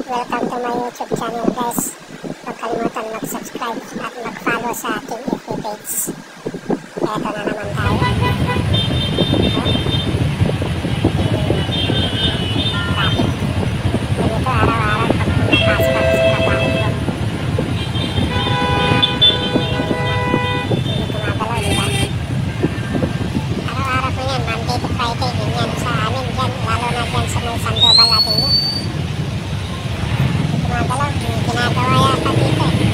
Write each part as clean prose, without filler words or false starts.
Welcome to my YouTube channel guys. Huwag kalimutan mag-subscribe at mag-follow sa ating FB page. Eto na naman tayo. Traffic. Ganito araw-araw pag pumapasok ako sa trabaho ko. Hindi gumagalaw, diba? Araw-araw po yan, Monday to Friday, ganyan sa amin dyan, lalo na dyan sa may Sandoval natin yun. Gumagalaw, ginagawa yata dito eh.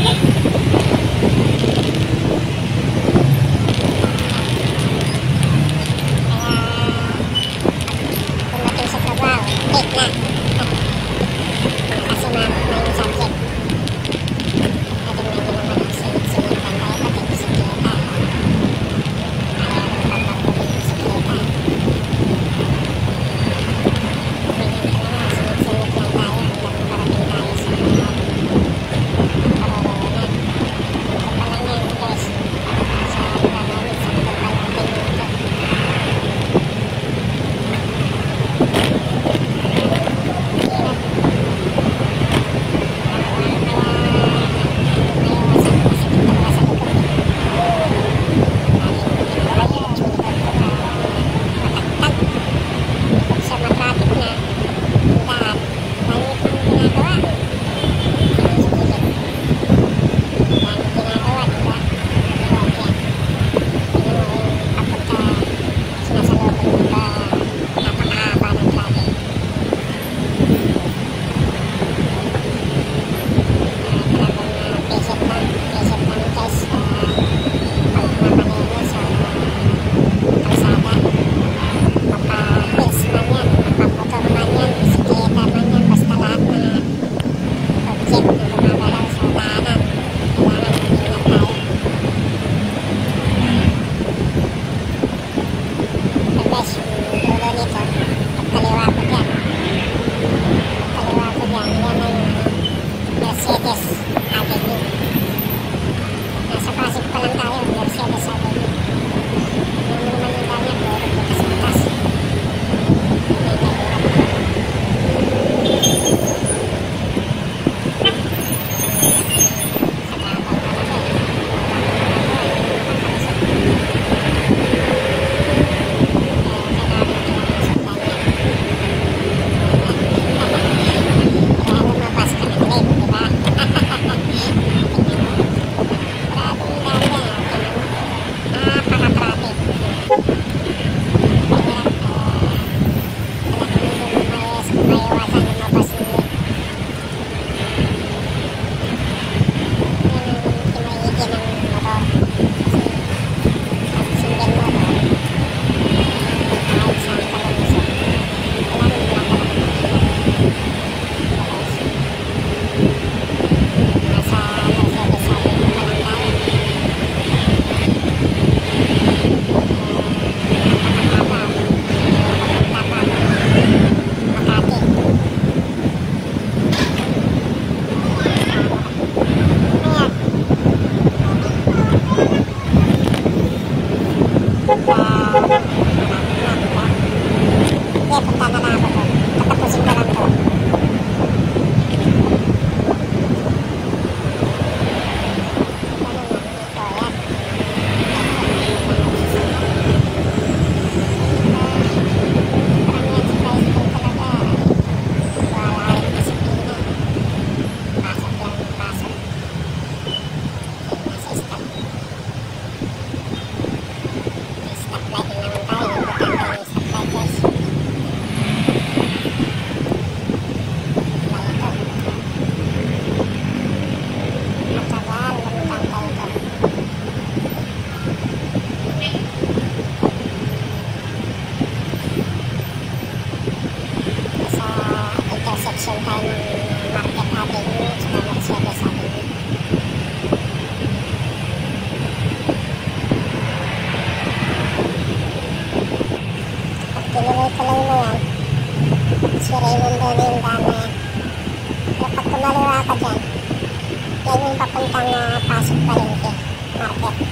Papuntang Pasig Palengke Market.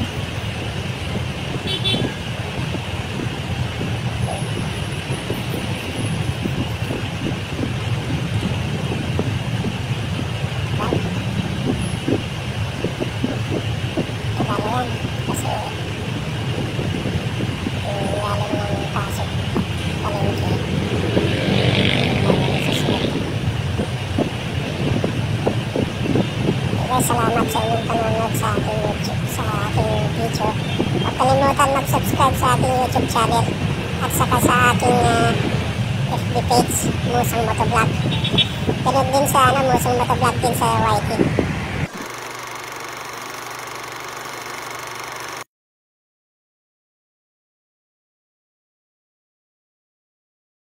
kalimutan mag-subscribe sa ating YouTube channel at saka sa ating FB page, Musang Motovlog. Ganun din sa Musang Motovlog din sa YT.